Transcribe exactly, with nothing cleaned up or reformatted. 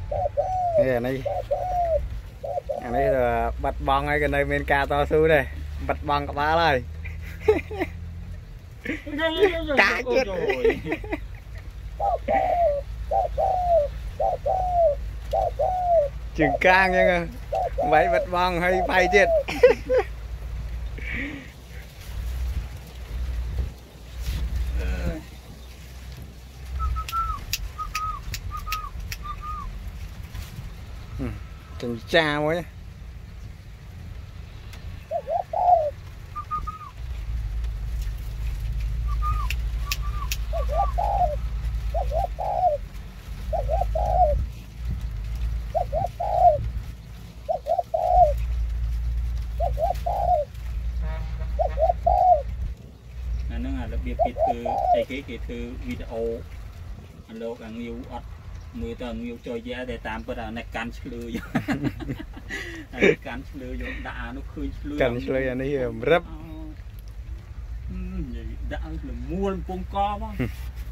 Đây này, anh ấy là bật bong ấy cái nơi bên ca to su đây, bật bong các bá này. Cá chết. Chừng cang nha, vậy bật bong hay bay chết. Chừng cha mới. Nó là biệt biệt từ cái cái cái từ video anh lô càng nhiều ọt mười tầng nhiều chơi giá để tạm bữa nào này cắn lừa cắn lừa vô đã nó khơi lừa Cắn lừa này rấp đã là mua phong co